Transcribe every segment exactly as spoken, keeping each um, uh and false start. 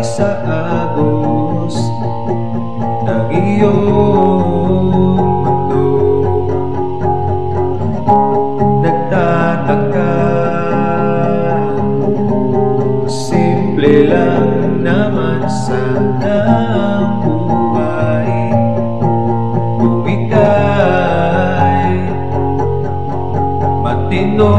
sa agos ng iyong mundo. Nagtataka, simple lang naman sana ang buhay kung ika'y matino.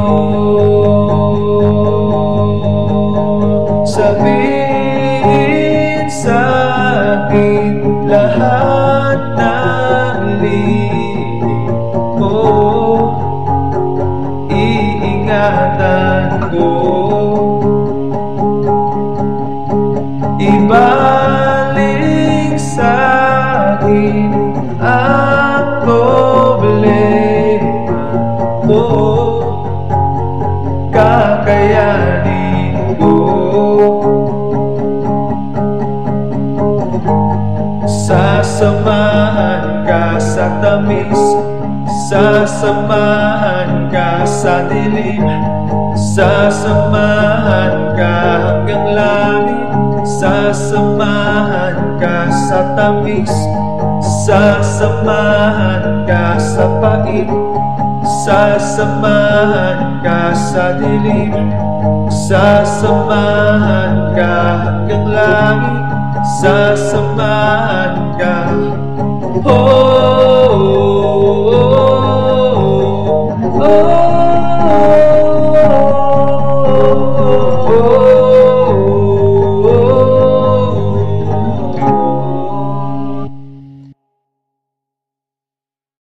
Sabihin sa'kin lahat ng linig mo, iingatan ko. Ibalik sa'kin ang problema ko, kakayanin ko. Sasamahan ka sa tamis, sasamahan ka sa dilim, sasamahan ka hanggang langit. Sasamahan ka sa tamis, sasamahan ka sa pait, sasamahan ka sa dilim, sasamahan ka hanggang langit. Sasamahan ka, oh.